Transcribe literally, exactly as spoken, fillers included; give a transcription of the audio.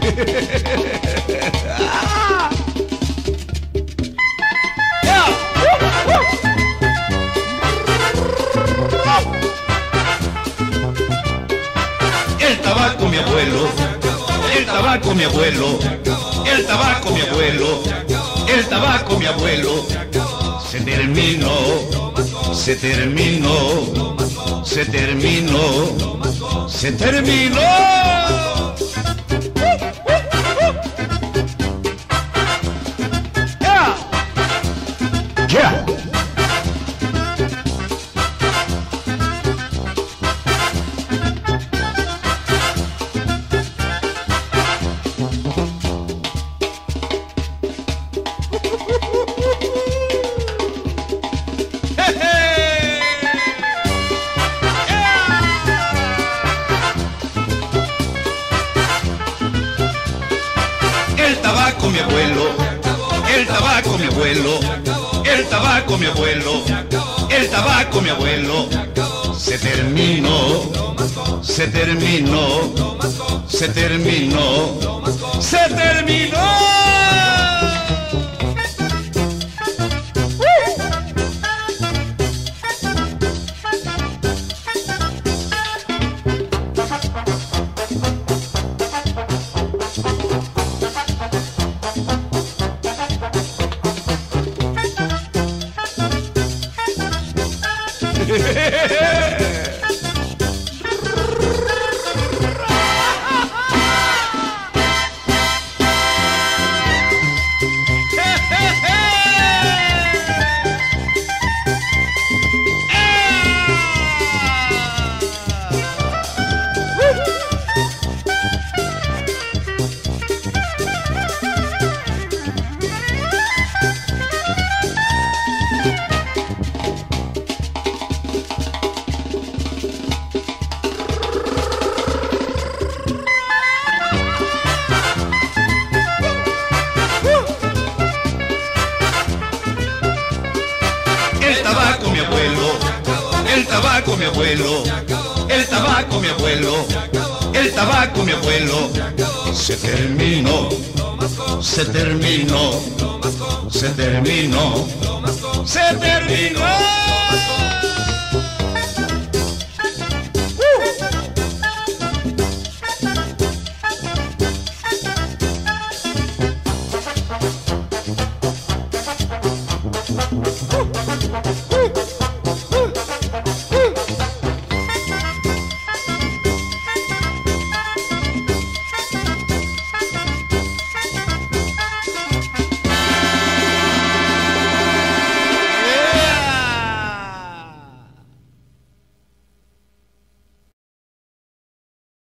El tabaco, mi abuelo, el tabaco, mi abuelo, el tabaco, mi abuelo, el tabaco, mi abuelo, se terminó, se terminó, se terminó, se terminó. ¡Ya! ¡Ya! El tabaco, mi abuelo, el tabaco, mi abuelo, el tabaco, mi abuelo, el tabaco, mi abuelo, se terminó, se terminó, se terminó, se terminó. El tabaco, mi abuelo, el tabaco, mi abuelo, el tabaco, mi abuelo, el tabaco, mi abuelo, se terminó, se terminó, se terminó, se terminó.